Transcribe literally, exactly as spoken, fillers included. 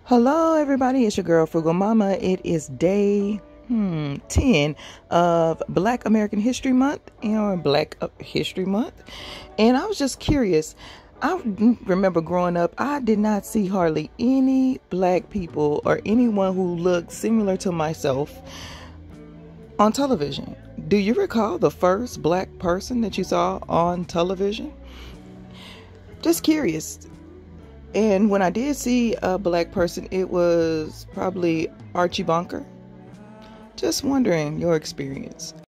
Hello, everybody. It's your girl, Frugal Mama. It is day hmm, ten of Black American History Month, or Black History Month. And I was just curious. I remember growing up, I did not see hardly any black people or anyone who looked similar to myself on television. Do you recall the first black person that you saw on television? Just curious. And when I did see a black person, it was probably Archie Bunker. Just wondering your experience.